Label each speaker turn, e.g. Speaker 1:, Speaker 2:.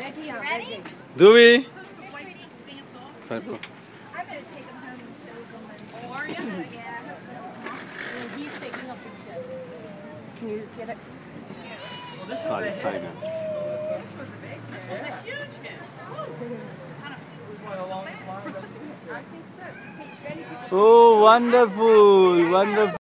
Speaker 1: Ready?
Speaker 2: Do we?
Speaker 1: Yes, sweetie.
Speaker 2: Fine.
Speaker 1: I better take him home and soak him.
Speaker 3: Oh, are you?
Speaker 1: Yeah.
Speaker 3: He's taking a picture.
Speaker 1: Can you get it?
Speaker 3: Well, this
Speaker 2: Sorry,
Speaker 3: was a
Speaker 2: sorry,
Speaker 3: hit.
Speaker 2: ma'am.
Speaker 1: This was a big hit.
Speaker 3: This was a huge hit.
Speaker 1: Kind
Speaker 3: It was one of the longest lines.
Speaker 1: of, I think so. Many people
Speaker 2: Oh, wonderful, wonderful.